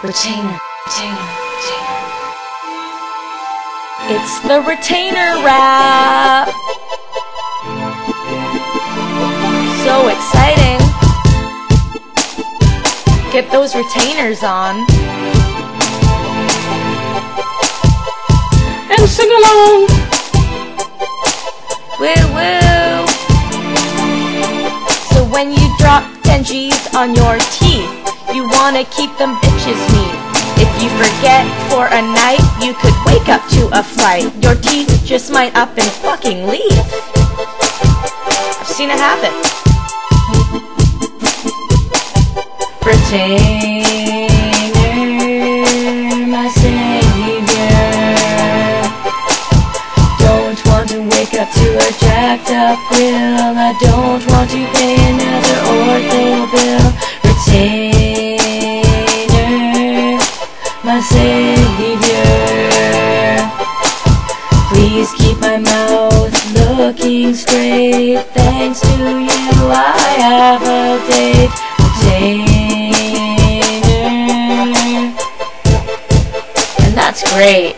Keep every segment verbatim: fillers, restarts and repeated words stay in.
Retainer, retainer, retainer. It's the retainer wrap. So exciting. Get those retainers on. And sing along. Woo woo. So when you drop ten G's on your teeth, you wanna keep them bitches neat. If you forget for a night, you could wake up to a flight. Your teeth just might up and fucking leave. I've seen it happen. Retainer, my savior. Don't want to wake up to a jacked up grill. I don't want to pay another ortho bill. Retainer, my savior. Please keep my mouth looking straight. Thanks to you I have a date. Retainer, and that's great.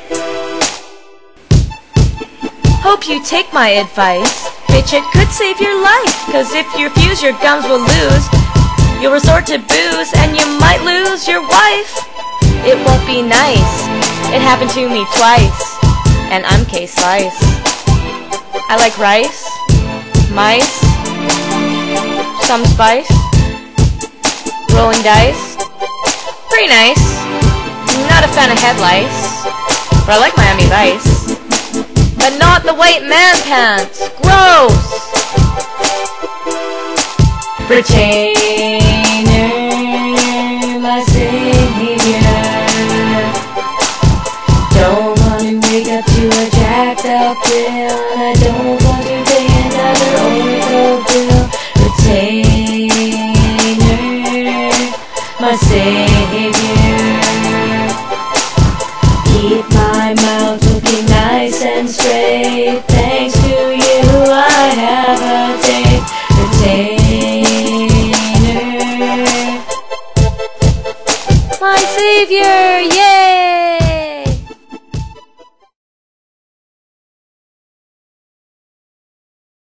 Hope you take my advice. Bitch, it could save your life. Cause if you refuse, your gums will lose. You'll resort to booze and you might lose your wife. It won't be nice. It happened to me twice. And I'm K-Slice. I like rice, mice, some spice, rolling dice. Pretty nice. Not a fan of head lice, but I like Miami Vice. But not the white man pants. Gross! Retainer, my savior. Don't want to wake up to a jacked up bill. I don't want to pay another ortho bill. Retainer, my savior. Keep my mouth looking nice and straight. Thanks to you I have a date. Retainer, my savior, yeah.